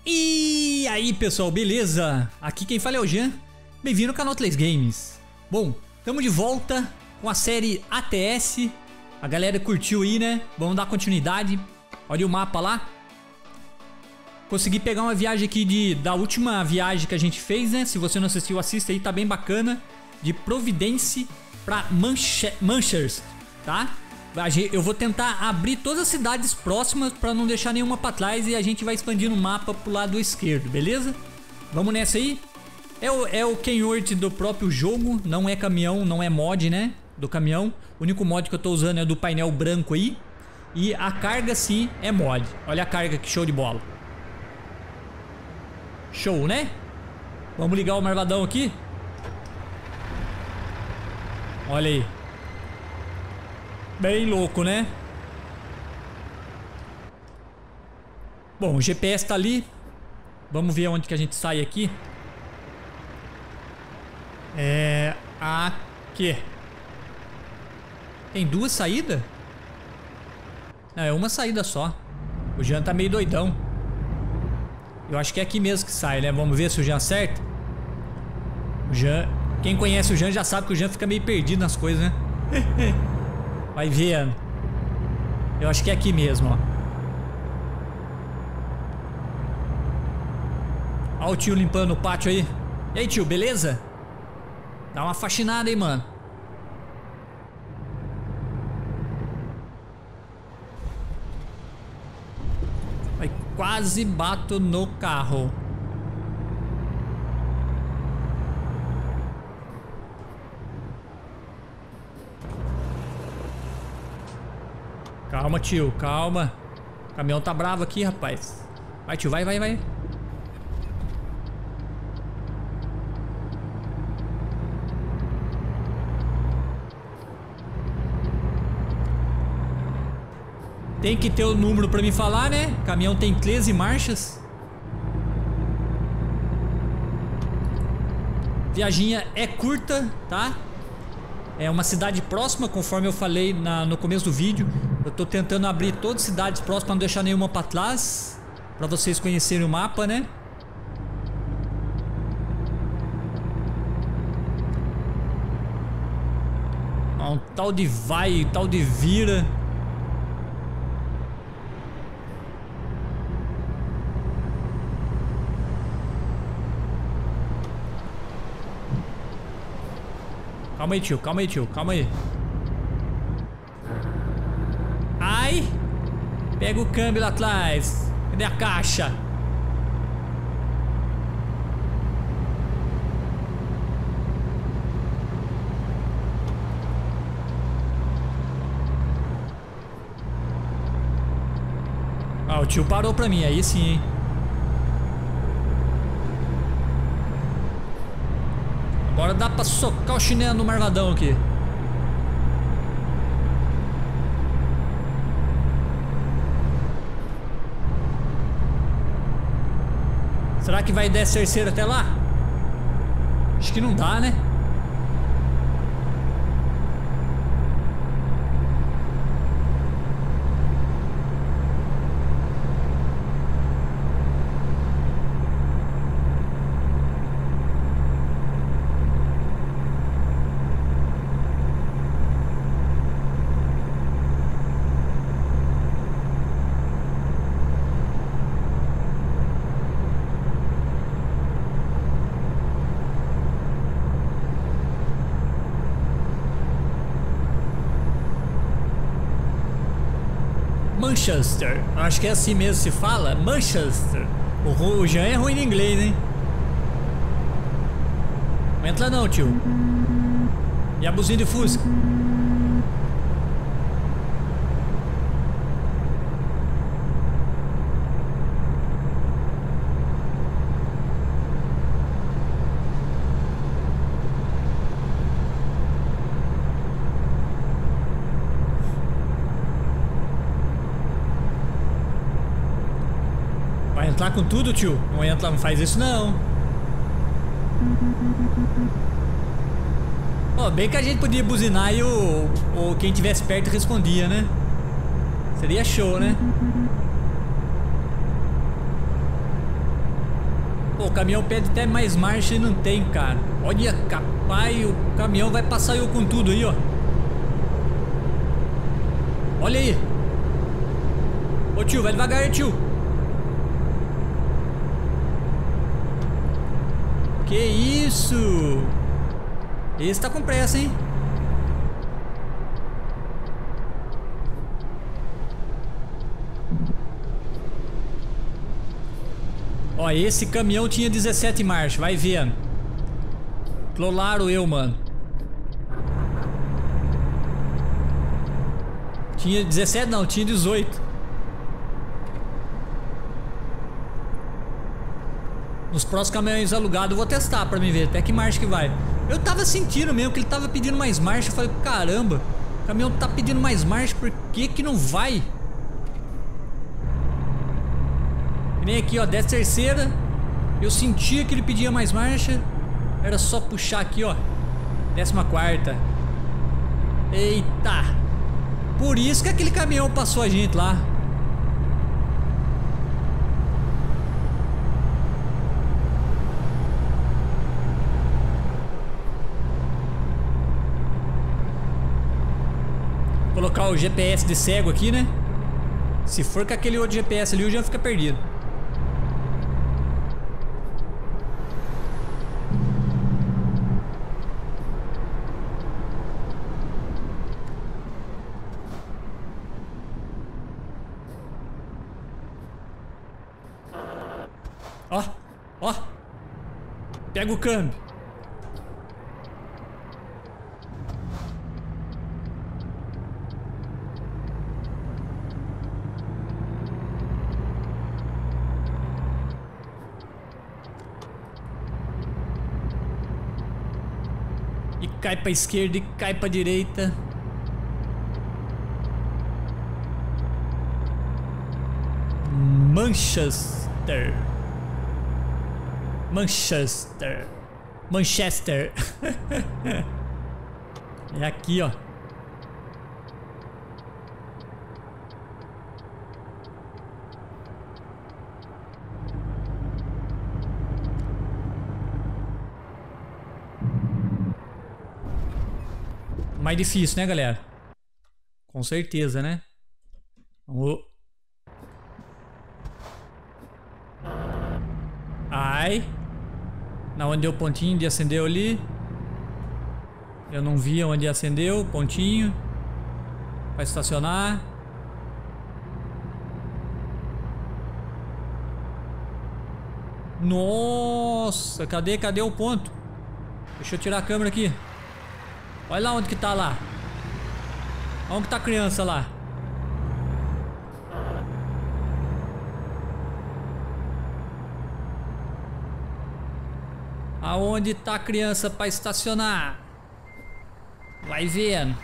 E aí pessoal, beleza? Aqui quem fala é o Jean, bem-vindo ao canal 3 Games. Bom, estamos de volta com a série ATS. A galera curtiu aí, né? Vamos dar continuidade. Olha o mapa lá. Consegui pegar uma viagem aqui da última viagem que a gente fez, né? Se você não assistiu, assista aí, tá bem bacana. De Providence pra Manchester, tá? Eu vou tentar abrir todas as cidades próximas para não deixar nenhuma para trás e a gente vai expandindo o mapa pro lado esquerdo, beleza? Vamos nessa aí. É o keyword do próprio jogo, não é caminhão, não é mod, né? Do caminhão. O único mod que eu tô usando é do painel branco aí. E a carga sim é mod. Olha a carga que show de bola. Show, né? Vamos ligar o marvadão aqui. Olha aí. Bem louco, né? Bom, o GPS tá ali. Vamos ver onde que a gente sai aqui. É... aqui. Tem duas saídas? Não, é uma saída só. O Jean tá meio doidão. Eu acho que é aqui mesmo que sai, né? Vamos ver se o Jean acerta. O Jean... Quem conhece o Jean já sabe que o Jean fica meio perdido nas coisas, né? Vai vendo. Eu acho que é aqui mesmo, ó. Ó o tio limpando o pátio aí. E aí, tio, beleza? Dá uma faxinada aí, mano. Vai, quase bato no carro. Calma, tio, calma. O caminhão tá bravo aqui, rapaz. Vai, tio, vai, vai, vai. Tem que ter o número pra me falar, né? O caminhão tem 13 marchas. Viaginha é curta, tá? É uma cidade próxima, conforme eu falei no começo do vídeo. Eu tô tentando abrir todas as cidades próximas para não deixar nenhuma para trás, para vocês conhecerem o mapa, né? Um tal de vai, tal de vira. Calma aí, tio, calma aí, tio, calma aí. Ai! Pega o câmbio lá atrás. Cadê a caixa? Ah, o tio parou pra mim, aí sim, hein? Agora dá pra socar o chinelo no marvadão aqui. Será que vai dar terceiro até lá? Acho que não dá, né? Manchester, acho que é assim mesmo se fala, Manchester. O Jean é ruim em inglês, hein? Não entra não, tio. E a buzina de Fusca? Vai entrar com tudo, tio? Não entra, não faz isso não. Ó, bem que a gente podia buzinar e quem tivesse perto respondia, né? Seria show, né? Pô, o caminhão pede até mais marcha e não tem, cara. Olha, capaz, o caminhão vai passar eu com tudo aí, ó. Olha aí. Ô tio, vai devagar, tio. Que isso? Esse tá com pressa, hein? Ó, esse caminhão tinha 17 marchas, vai vendo. Claro eu, mano. Tinha 17 não, tinha 18. Nos próximos caminhões alugados eu vou testar pra mim ver até que marcha que vai. Eu tava sentindo mesmo que ele tava pedindo mais marcha. Eu falei, caramba, o caminhão tá pedindo mais marcha, por que que não vai? E nem aqui, ó, 13ª. Eu sentia que ele pedia mais marcha. Era só puxar aqui, ó. 14ª. Eita. Por isso que aquele caminhão passou a gente lá. Colocar o GPS de cego aqui, né? Se for com aquele outro GPS ali, o já fica perdido. Ó, ó. Pega o câmbio. E cai pra esquerda e cai pra direita. Manchester. Manchester. Manchester. É aqui, ó. Mais difícil, né, galera? Com certeza, né? Vamos. Ai. Na onde deu o pontinho de acendeu ali. Eu não vi onde acendeu o pontinho. Vai estacionar. Nossa, cadê o ponto? Deixa eu tirar a câmera aqui. Olha lá onde que tá lá. Onde que tá a criança lá? Aonde tá a criança pra estacionar? Vai vendo.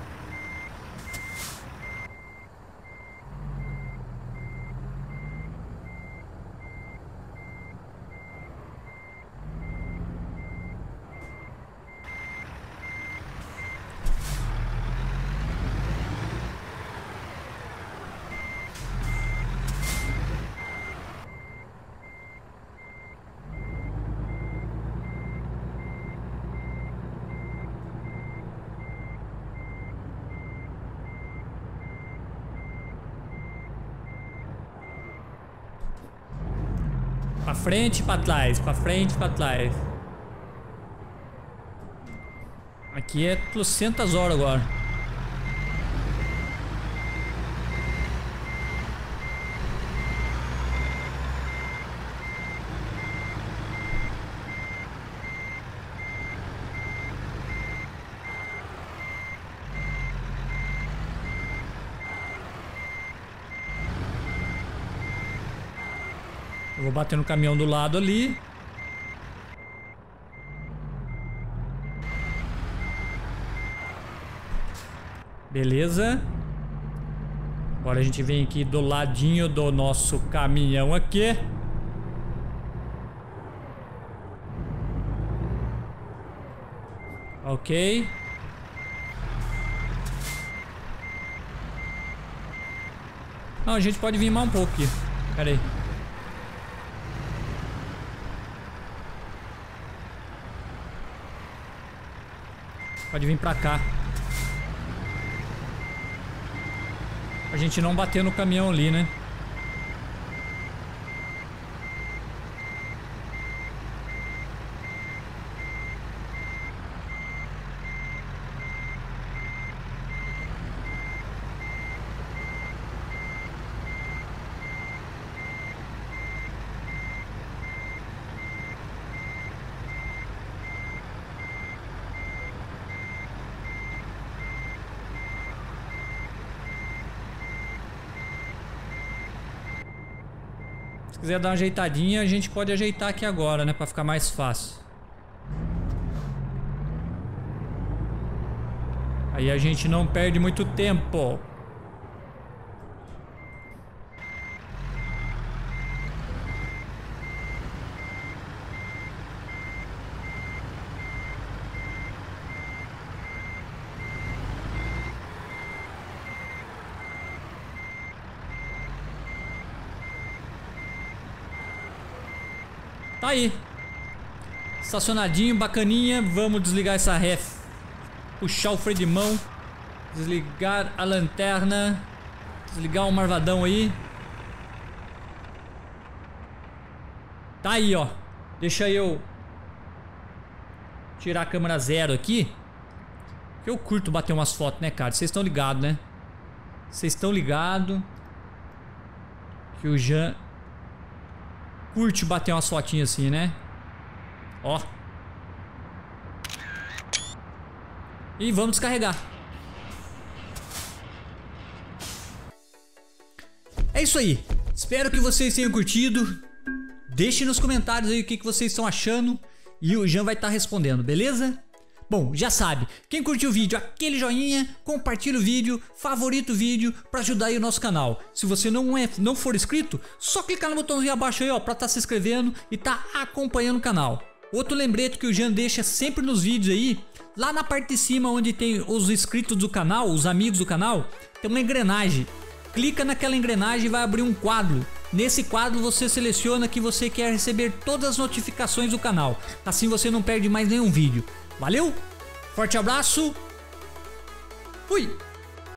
Pra frente e pra trás, pra frente e pra trás. Aqui é 200 horas agora. Eu vou bater no caminhão do lado ali. Beleza. Agora a gente vem aqui do ladinho do nosso caminhão aqui. Ok. Não, a gente pode vir mais um pouco aqui. Pera aí. Pode vir pra cá. A gente não bater no caminhão ali, né? Se quiser dar uma ajeitadinha, a gente pode ajeitar aqui agora, né? Pra ficar mais fácil. Aí a gente não perde muito tempo. Tá aí. Estacionadinho, bacaninha. Vamos desligar essa ré. Puxar o freio de mão. Desligar a lanterna. Desligar o marvadão aí. Tá aí, ó. Deixa eu tirar a câmera zero aqui. Eu curto bater umas fotos, né, cara? Vocês estão ligados, né? Vocês estão ligados que o Jean curte bater umas fotinhas assim, né? Ó. E vamos descarregar. É isso aí. Espero que vocês tenham curtido. Deixe nos comentários aí o que vocês estão achando. E o Jean vai estar respondendo, beleza? Bom, já sabe, quem curtiu o vídeo, aquele joinha, compartilha o vídeo, favorita o vídeo para ajudar aí o nosso canal. Se você não for inscrito, só clicar no botãozinho abaixo aí, ó, para estar se inscrevendo e tá acompanhando o canal. Outro lembrete que o Jean deixa sempre nos vídeos aí, lá na parte de cima onde tem os inscritos do canal, os amigos do canal, tem uma engrenagem. Clica naquela engrenagem e vai abrir um quadro. Nesse quadro você seleciona que você quer receber todas as notificações do canal. Assim você não perde mais nenhum vídeo. Valeu? Forte abraço. Fui!